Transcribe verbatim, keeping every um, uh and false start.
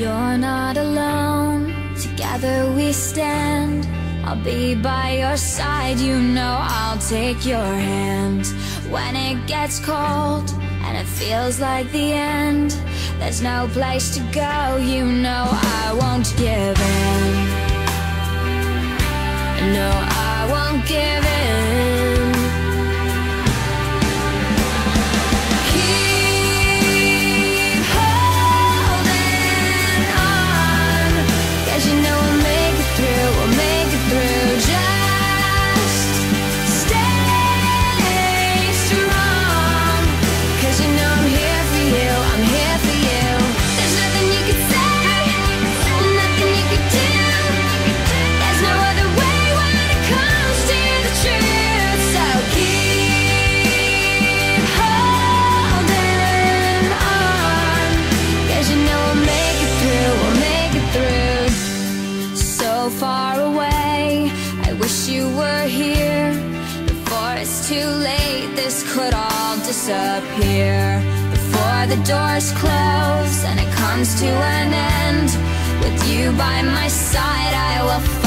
You're not alone, together we stand. I'll be by your side, you know I'll take your hand. When it gets cold and it feels like the end, there's no place to go, you know I won't give in. No, I won't give in. Keep holding on, 'cause you know we'll make it through, we'll make it through. Just stay strong, 'cause you know I'm here for you, I'm here for you. There's nothing you could say, nothing you could do. There's no other way when it comes to the truth. So keep holding on, 'cause you know we'll make it through, we'll make it through. So far away, I wish you were here. Before it's too late, this could all disappear. Before the doors close and it comes to an end, with you by my side I will